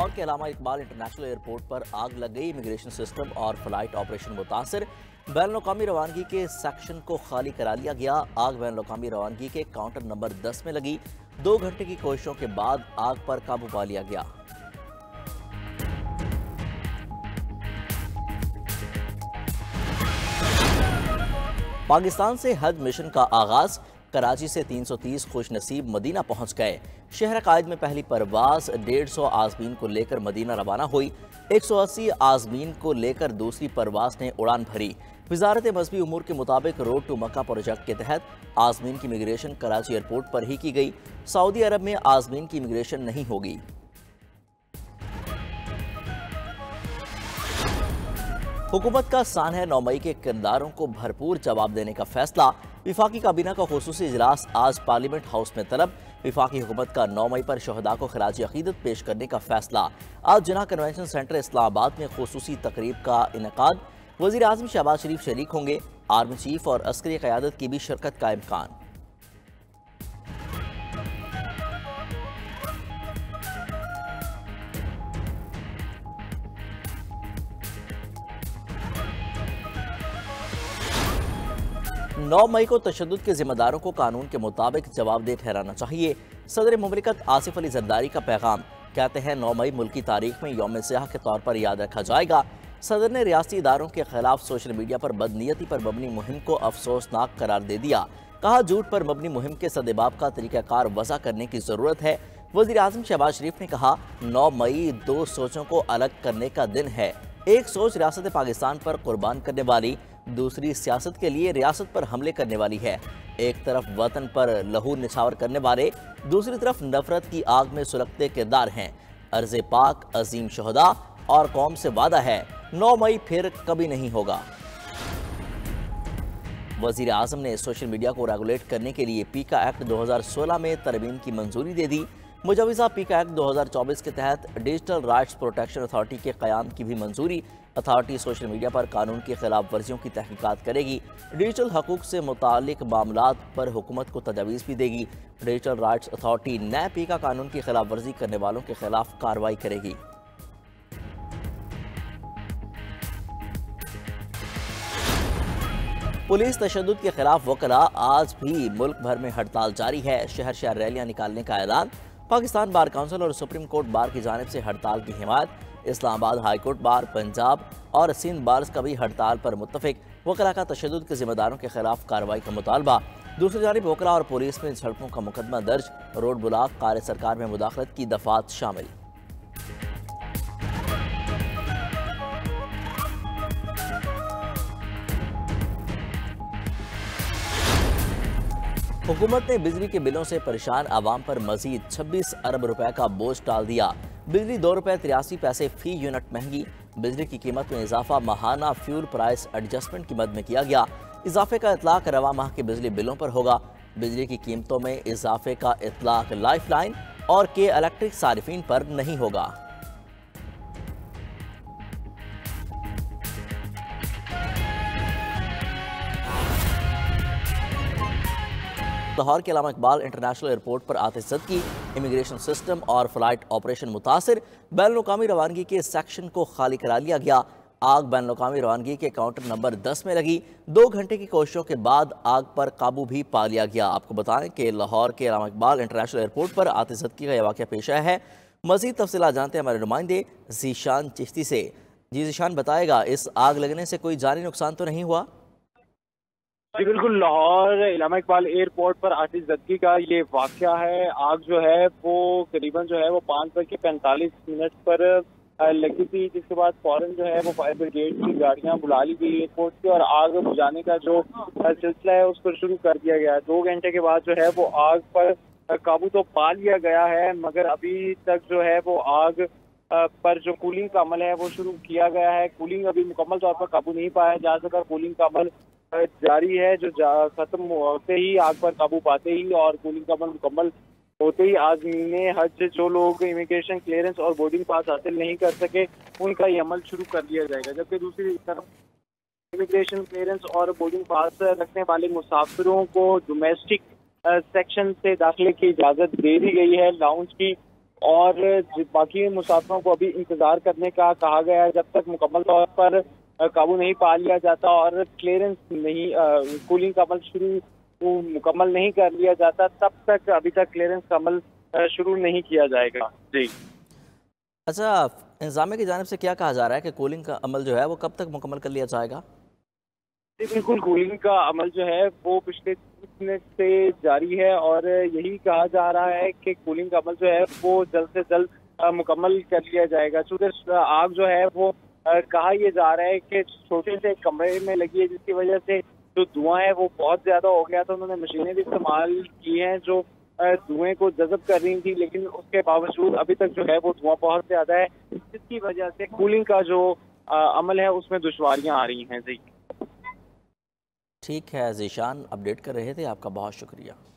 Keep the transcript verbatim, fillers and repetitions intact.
लाहौर के अल्लामा Iqbal international airport पर आग लग गई। इमिग्रेशन सिस्टम और फ्लाइट ऑपरेशन मुतासर। बैनुल-अक़वामी रवानगी के सेक्शन को खाली करा लिया गया। आग बैनुल-अक़वामी रवानगी के काउंटर नंबर दस में लगी। दो घंटे की कोशिशों के बाद आग पर काबू पा लिया गया। पाकिस्तान से हज मिशन का आगाज। कराची से तीन सौ तीस खुश नसीब मदीना पहुंच गए। शहर कायद में पहली परवाज डेढ़ सौ आजमीन को लेकर मदीना रवाना हुई। एक सौ अस्सी आजमीन को लेकर दूसरी परवाज ने उड़ान भरी। वजारत मजहबी उमूर के मुताबिक रोड टू मक्का प्रोजेक्ट के तहत आजमीन की इमिग्रेशन कराची एयरपोर्ट पर ही की गई। सऊदी अरब में आजमीन की इमिग्रेशन नहीं होगी। हुकूमत का सान है नौ मई के किरदारों को भरपूर जवाब देने का फैसला। विफाकी काबीना का खुसूसी इजलास आज पार्लियामेंट हाउस में तलब। विफाकी हुकूमत का नौ मई पर शहदा को खिराज अकीदत पेश करने का फैसला। आज जिन्ना कन्वेंशन सेंटर इस्लामाबाद में खुसूसी तकरीब का इनेकाद। वज़ीर आज़म शहबाज शरीफ शरीक होंगे। आर्मी चीफ और अस्करी क़यादत की भी शिरकत का इम्कान। नौ मई को तशद्दुद के जिम्मेदारों को कानून के मुताबिक जवाबदेह ठहराना चाहिए। सदर मुमलिकत आसिफ अली जरदारी का पैगाम। कहते हैं नौ मई मुल्की तारीख में यौम सियाह के तौर पर याद रखा जाएगा। सदर ने रियासती इदारों के खिलाफ सोशल मीडिया पर बदनीयती पर मबनी मुहिम को अफसोसनाक करार दे दिया। कहा झूठ पर मबनी मुहिम के सदेबाब का तरीक़ाकार वज़ा करने की ज़रूरत है। वज़ीर आज़म शहबाज शरीफ ने कहा नौ मई दो सोचों को अलग करने का दिन है। एक सोच रियासत पाकिस्तान पर कुर्बान करने वाली, दूसरी सियासत के लिए रियासत पर हमले करने वाली है। एक तरफ वतन पर लहू निछावर करने वाले, दूसरी तरफ नफरत की आग में सुलगते किरदार हैं। अर्ज़े पाक अजीम शहदा और कौम से वादा है नौ मई फिर कभी नहीं होगा। वज़ीर आज़म ने सोशल मीडिया को रेगुलेट करने के लिए पीका एक्ट दो हज़ार सोलह में तरमीम की मंजूरी दे दी। मुजवज़ा पीका एक्ट दो हज़ार चौबीस के तहत डिजिटल राइट्स प्रोटेक्शन अथॉरिटी के क़याम की भी मंजूरी। अथॉरिटी सोशल मीडिया पर कानून की खिलाफ वर्जियों की तहकीकात करेगी। डिजिटल हकूक़ से मुतालिक मामलात पर हुकूमत को तजावीज़ भी देगी। डिजिटल राइट्स अथॉरिटी नए पीका कानून की खिलाफ वर्जी करने वालों के खिलाफ कार्रवाई करेगी। पुलिस तशद्दुद के खिलाफ वकला। आज भी मुल्क भर में हड़ताल जारी है। शहर शहर रैलियां निकालने का ऐलान। पाकिस्तान बार काउंसिल और सुप्रीम कोर्ट बार की जानिब से हड़ताल की हिमायत। Islamabad high court bar, Punjab और सिंध बार्स का भी हड़ताल पर मुत्तफिक। वकला का तशद्दुद के जिम्मेदारों के खिलाफ कार्रवाई का मुतालबा। दूसरी जानिब वकला और पुलिस में झड़पों का मुकदमा दर्ज। रोड ब्लॉक, कार्य सरकार में मुदाखलत की दफात शामिल। हुकूमत ने बिजली के बिलों से परेशान आवाम पर मजीद छब्बीस अरब रुपए का बोझ डाल दिया। बिजली दो रुपए तिरासी पैसे फी यूनिट महंगी। बिजली की कीमत में इजाफा माहाना फ्यूल प्राइस एडजस्टमेंट की मद में किया गया। इजाफे का इतलाक रवा माह के बिजली बिलों पर होगा। बिजली की कीमतों में इजाफे का इतलाक लाइफ लाइन और के इलेक्ट्रिक सारिफीन पर नहीं होगा। लाहौर के अल्लामा इकबाल इंटरनेशनल एयरपोर्ट पर आतिशज़दगी। इमिग्रेशन सिस्टम और फ्लाइट ऑपरेशन मुतासिर। बैनुल-अक़वामी रवानगी के सेक्शन को खाली करा लिया गया। आग बैनुल-अक़वामी रवानगी के काउंटर नंबर दस में लगी। दो घंटे की कोशिशों के बाद आग पर काबू भी पा लिया गया। आपको बताएं कि लाहौर के अल्लामा इकबाल इंटरनेशनल एयरपोर्ट पर आतिशज़दगी का यह वाक़या पेश आया है। मज़ीद तफ़सीलात जानते हैं हमारे नुमाइंदे ज़ीशान चिश्ती से। जी ज़ीशान, बताएगा इस आग लगने से कोई जानी नुकसान तो नहीं हुआ? जी बिल्कुल, लाहौर अल्लामा इकबाल एयरपोर्ट पर आतिशज़दगी का ये वाक़या है। आग जो है वो करीबन जो है वो पाँच बज के पैंतालीस मिनट पर लगी थी, जिसके बाद फौरन जो है वो फायर ब्रिगेड की गाड़ियां बुला ली गई एयरपोर्ट की और आग बुझाने का जो सिलसिला है उस पर शुरू कर दिया गया। दो घंटे के बाद जो है वो आग पर काबू तो पा लिया गया है, मगर अभी तक जो है वो आग पर जो कूलिंग का अमल है वो शुरू किया गया है। कूलिंग अभी मुकम्मल तौर पर काबू नहीं पाया जा सका। कूलिंग का अमल जारी है, जो खत्म होते ही आग पर काबू पाते ही और कूलिंग का अमल मुकम्मल होते ही आज़मीने हज जो लोग इमिग्रेशन क्लियरेंस और बोर्डिंग पास हासिल नहीं कर सके उनका ये अमल शुरू कर दिया जाएगा। जबकि दूसरी तरफ इमिग्रेशन क्लियरेंस और बोर्डिंग पास रखने वाले मुसाफिरों को डोमेस्टिक सेक्शन से दाखिले की इजाज़त दे दी गई है। लाउंज की और बाकी मुसाफिरों को अभी इंतजार करने का कहा गया है जब तक मुकम्मल तौर पर काबू नहीं पा लिया जाता और क्लियरेंस नहीं, कूलिंग का अमल शुरू मुकम्मल नहीं कर लिया जाता, तब तक अभी तक क्लियरेंस का अमल शुरू नहीं किया जाएगा। जी अच्छा, इंतजामिया की जानिब से क्या कहा जा रहा है कि कूलिंग का अमल जो है वो कब तक मुकम्मल कर लिया जाएगा? जी बिल्कुल, कूलिंग का अमल जो है वो पिछले तीस मिनट से जारी है और यही कहा जा रहा है कि कूलिंग का अमल जो है वो जल्द से जल्द मुकम्मल कर लिया जाएगा। चूँकि आग जो है वो आ, कहा यह जा रहा है कि छोटे से कमरे में लगी है, जिसकी वजह से जो धुआं है वो बहुत ज्यादा हो गया था। उन्होंने मशीनें भी इस्तेमाल की हैं जो धुएं को जज़ब कर रही थी, लेकिन उसके बावजूद अभी तक जो है वो धुआं बहुत ज्यादा है, जिसकी वजह से कूलिंग का जो आ, अमल है उसमें दुश्वारियां आ रही हैं। जी ठीक है जीशान, अपडेट कर रहे थे, आपका बहुत शुक्रिया।